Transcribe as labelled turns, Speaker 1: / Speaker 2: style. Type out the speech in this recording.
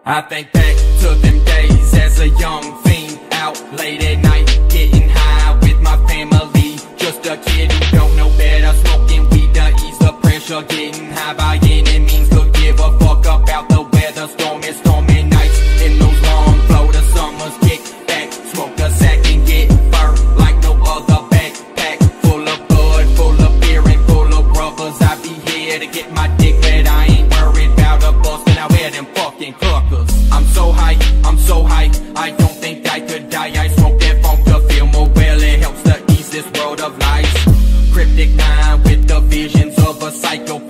Speaker 1: I think back to them days as a young fiend, out late at night, getting high with my family. Just a kid who don't know better, smoking weed to ease the pressure. Getting high by any means, could give a fuck about the weather. Stormy nights in those long Florida summers. Kick back, smoke a sack and get burned like no other. Backpack full of bud, full of beer and full of rubbers. I be here to get my dick wet, I ain't worried about a bust, and I wear them fucking cluckers. I'm so high, I don't think I could die. I smoke that funk to feel more well, it helps to ease this world of lies. Cryptic mind with the visions of a psycho